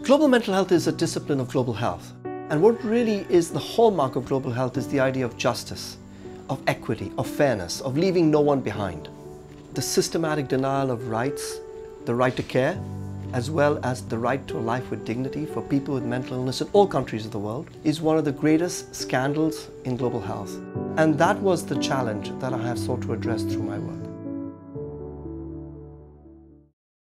Global mental health is a discipline of global health. And what really is the hallmark of global health is the idea of justice, of equity, of fairness, of leaving no one behind. The systematic denial of rights, the right to care, as well as the right to a life with dignity for people with mental illness in all countries of the world, is one of the greatest scandals in global health. And that was the challenge that I have sought to address through my work.